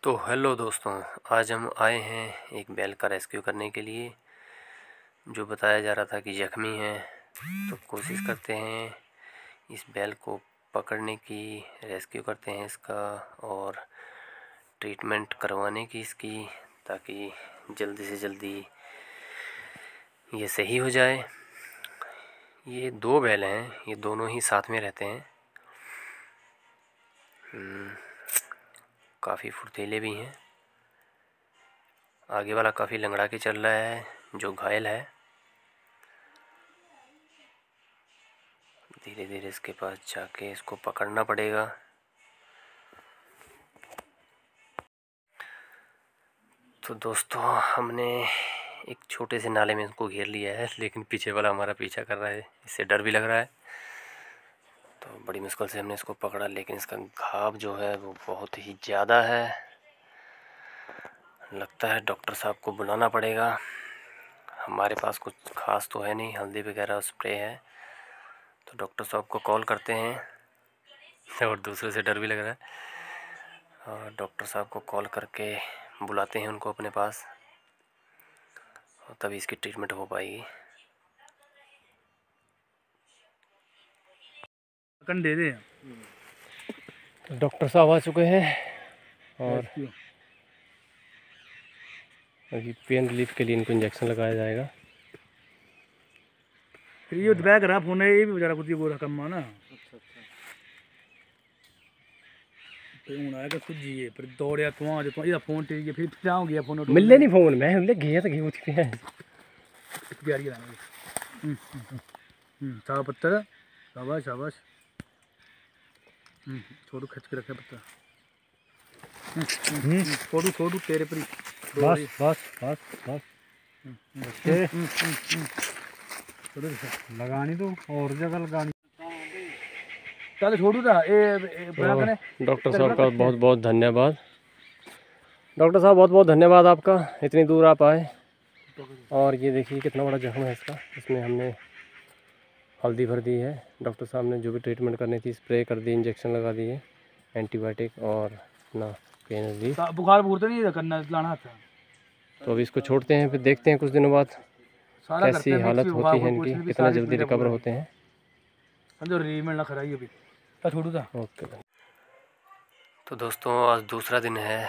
तो हेलो दोस्तों, आज हम आए हैं एक बैल का रेस्क्यू करने के लिए जो बताया जा रहा था कि जख्मी है। तो कोशिश करते हैं इस बैल को पकड़ने की, रेस्क्यू करते हैं इसका और ट्रीटमेंट करवाने की इसकी, ताकि जल्दी से जल्दी ये सही हो जाए। ये दो बैल हैं, ये दोनों ही साथ में रहते हैं। काफ़ी फुर्तीले भी हैं। आगे वाला काफ़ी लंगड़ा के चल रहा है जो घायल है। धीरे धीरे इसके पास जाके इसको पकड़ना पड़ेगा। तो दोस्तों, हमने एक छोटे से नाले में इसको घेर लिया है, लेकिन पीछे वाला हमारा पीछा कर रहा है, इससे डर भी लग रहा है। तो बड़ी मुश्किल से हमने इसको पकड़ा, लेकिन इसका घाव जो है वो बहुत ही ज़्यादा है। लगता है डॉक्टर साहब को बुलाना पड़ेगा। हमारे पास कुछ खास तो है नहीं, हल्दी वगैरह स्प्रे है। तो डॉक्टर साहब को कॉल करते हैं और दूसरे से डर भी लग रहा है। और डॉक्टर साहब को कॉल करके बुलाते हैं उनको अपने पास, और तभी इसकी ट्रीटमेंट हो पाएगी। दे दे। तो डॉक्टर साहब आ चुके हैं और अभी पेन रिलीफ के लिए इनको इंजेक्शन लगाया जाएगा। फिर ये बैग रहा फोन है, ये भी बेचारा कुछ वो रकम ना। अच्छा फिर हूं आया कि कुछ जी फिर दौड़या तू आ जो ये फोन ठीक है। फिर आ गया फोन मिलने नहीं फोन मैं हमने गया तो गई उठी है तैयारी कराना। सावा पत्थर, शाबाश शाबाश। छोड़ू खच के रखे पत्थर। छोड़ू छोड़ू तेरे पर बस बस बस बस। लगानी तो और जगह लगानी। चल छोड़ू था तो डॉक्टर साहब का बहुत बहुत धन्यवाद। डॉक्टर साहब बहुत बहुत धन्यवाद आपका, इतनी दूर आप आए। और ये देखिए कितना बड़ा जख्म है इसका, इसमें हमने हल्दी भर दी है। डॉक्टर साहब ने जो भी ट्रीटमेंट करनी थी स्प्रे कर दी, इंजेक्शन लगा दिए, एंटीबायोटिक और अपना पेन रिलीफ। बुखार तो नहीं करना लाना था। तो अभी इसको छोड़ते हैं, फिर देखते हैं कुछ दिनों बाद कैसी हालत होती है इनकी, कितना जल्दी रिकवर होते हैं। ओके। तो दोस्तों, आज दूसरा दिन है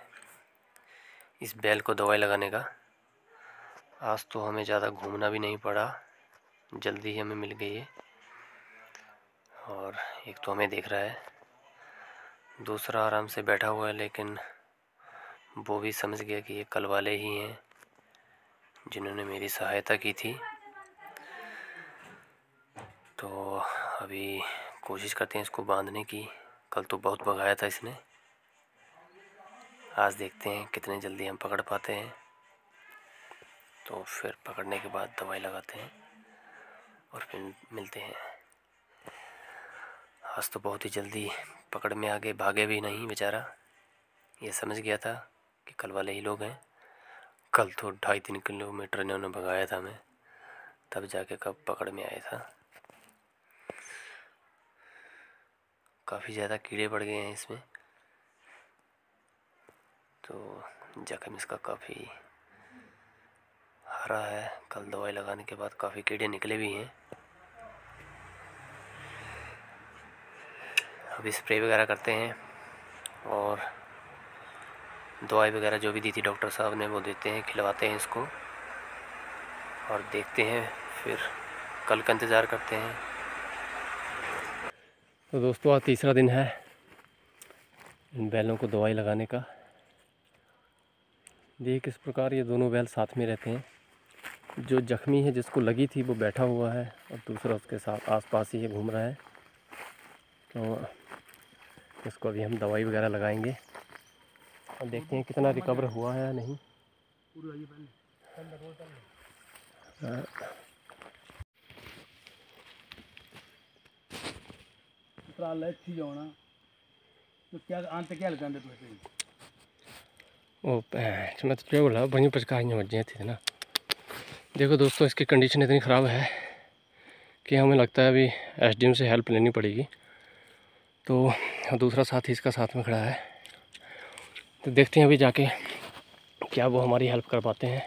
इस बैल को दवाई लगाने का। आज तो हमें ज़्यादा घूमना भी नहीं पड़ा, जल्दी ही हमें मिल गई है। और एक तो हमें देख रहा है, दूसरा आराम से बैठा हुआ है, लेकिन वो भी समझ गया कि ये कल वाले ही हैं जिन्होंने मेरी सहायता की थी। तो अभी कोशिश करते हैं इसको बांधने की। कल तो बहुत भगाया था इसने, आज देखते हैं कितने जल्दी हम पकड़ पाते हैं। तो फिर पकड़ने के बाद दवाई लगाते हैं और फिर मिलते हैं। आज तो बहुत ही जल्दी पकड़ में आ गए, भागे भी नहीं बेचारा। ये समझ गया था कि कल वाले ही लोग हैं। कल तो 2.5-3 किलोमीटर इन्होंने भगाया था हमें, तब जाके कब पकड़ में आया था। काफ़ी ज़्यादा कीड़े पड़ गए हैं इसमें, तो जख्म इसका काफ़ी हरा है। कल दवाई लगाने के बाद काफ़ी कीड़े निकले भी हैं। अभी स्प्रे वगैरह करते हैं और दवाई वगैरह जो भी दी थी डॉक्टर साहब ने वो देते हैं, खिलवाते हैं इसको और देखते हैं, फिर कल का इंतज़ार करते हैं। तो दोस्तों, आज तीसरा दिन है इन बैलों को दवाई लगाने का। देखिए किस प्रकार ये दोनों बैल साथ में रहते हैं। जो जख्मी है, जिसको लगी थी, वो बैठा हुआ है और दूसरा उसके साथ आसपास ही घूम रहा है। तो इसको अभी हम दवाई वगैरह लगाएंगे और देखते हैं कितना रिकवर हुआ है या नहीं। ओ मैं तो बोला बड़ी पचकारियाँ बच थी ना। देखो दोस्तों, इसकी कंडीशन इतनी ख़राब है कि हमें लगता है अभी एसडीएम से हेल्प लेनी पड़ेगी। तो दूसरा साथी इसका साथ में खड़ा है, तो देखते हैं अभी जाके क्या वो हमारी हेल्प कर पाते हैं।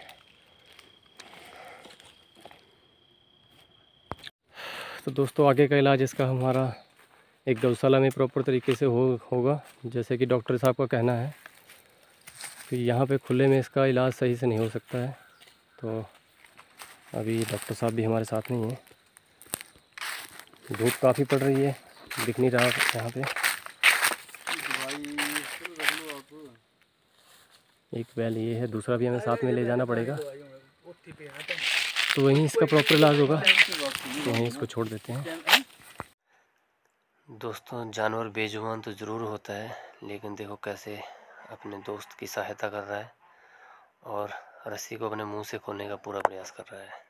तो दोस्तों आगे का इलाज इसका हमारा एक गौशाला में प्रॉपर तरीके से होगा, जैसे कि डॉक्टर साहब का कहना है। तो यहाँ पे खुले में इसका इलाज सही से नहीं हो सकता है, तो अभी डॉक्टर साहब भी हमारे साथ नहीं हैं। धूप काफ़ी पड़ रही है, दिख नहीं रहा यहाँ पे। एक बैल ये है, दूसरा भी हमें साथ में ले जाना पड़ेगा, तो वहीं इसका प्रॉपर इलाज होगा, तो वहीं इसको छोड़ देते हैं। दोस्तों जानवर बेजुबान तो ज़रूर होता है, लेकिन देखो कैसे अपने दोस्त की सहायता कर रहा है और रस्सी को अपने मुंह से खोलने का पूरा प्रयास कर रहा है।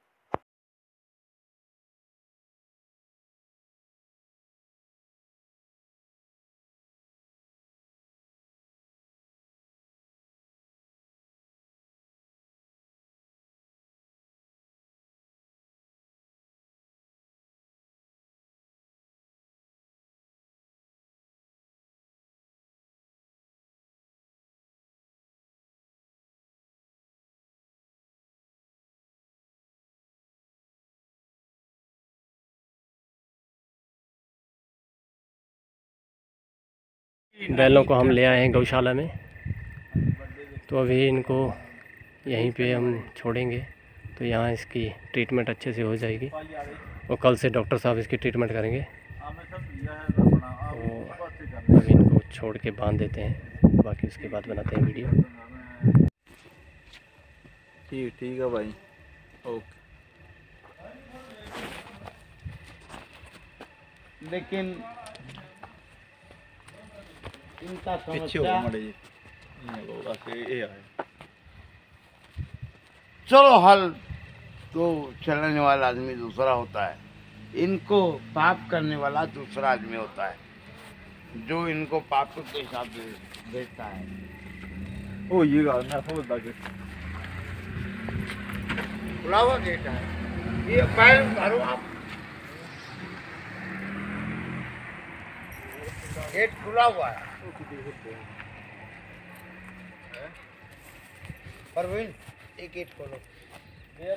बैलों को हम ले आए हैं गौशाला में, तो अभी इनको यहीं पे हम छोड़ेंगे, तो यहाँ इसकी ट्रीटमेंट अच्छे से हो जाएगी और कल से डॉक्टर साहब इसकी ट्रीटमेंट करेंगे। तो अभी इनको छोड़ के बांध देते हैं, बाकी उसके बाद बनाते हैं वीडियो। ठीक है भाई, ओके। लेकिन इनका समस्या चलो हल तो चलने वाला आदमी दूसरा होता है, इनको पाप करने वाला दूसरा आदमी होता है, जो इनको पाप के हिसाब से भेजता है। ओ ये खुला हुआ गेट है, ये पैर उतारो आप, गेट खुला हुआ है। परवीन एक गेट खोलो। ये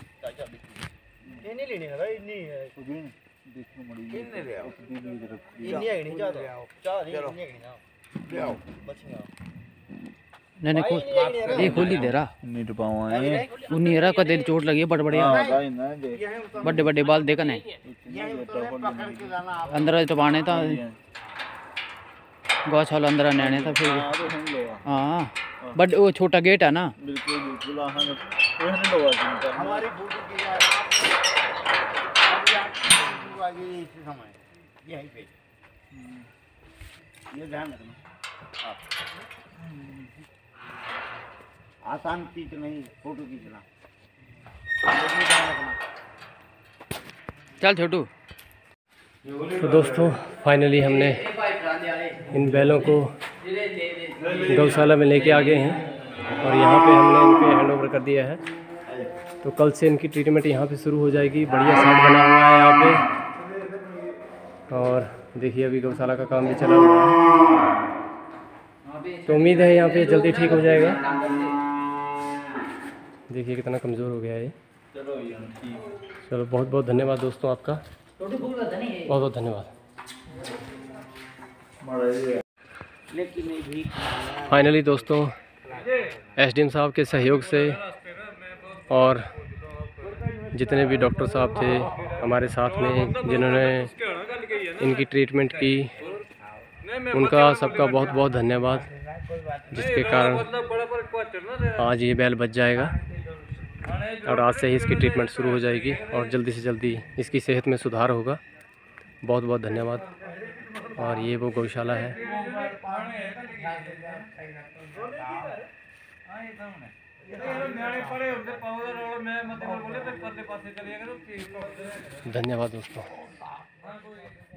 नहीं लेने भाई, नहीं है देखो मड़ी कितने ले आओ, ये नहीं है, नहीं जाता चार नहीं है ना, ले आओ बचिया नहीं नहीं ये खोली दे रहा नहीं तो पाऊँ है उन्हीं रहा का दिल चोट लगी है बड़े बड़े बड़े बाल देखा नहीं अंदर टपाने था गौशाला अंदर नैने था फिर। हाँ बट वो छोटा गेट है ना, बिल्कुल हमारी यहीं पे ये ध्यान रखना, आसान चीज नहीं फोटो खींचना, चल छोटू। तो दोस्तों फाइनली हमने इन बैलों को गौशाला में लेके आ गए हैं और यहाँ पे हमने इनको हैंड ओवर कर दिया है। तो कल से इनकी ट्रीटमेंट यहाँ पे शुरू हो जाएगी। बढ़िया सेट बना हुआ है यहाँ पे, और देखिए अभी गौशाला का काम भी चला हुआ है, तो उम्मीद है यहाँ पे जल्दी ठीक हो जाएगा। देखिए कितना कमज़ोर हो गया है। चलो बहुत बहुत धन्यवाद दोस्तों, आपका बहुत बहुत धन्यवाद। फाइनली दोस्तों एसडीएम साहब के सहयोग से और जितने भी डॉक्टर साहब थे हमारे साथ में जिन्होंने इनकी ट्रीटमेंट की, उनका सबका बहुत बहुत धन्यवाद, जिसके कारण आज ये बैल बच जाएगा और आज से ही इसकी ट्रीटमेंट शुरू हो जाएगी और जल्दी से जल्दी इसकी सेहत में सुधार होगा। बहुत बहुत धन्यवाद। और ये वो गौशाला है। धन्यवाद दोस्तों।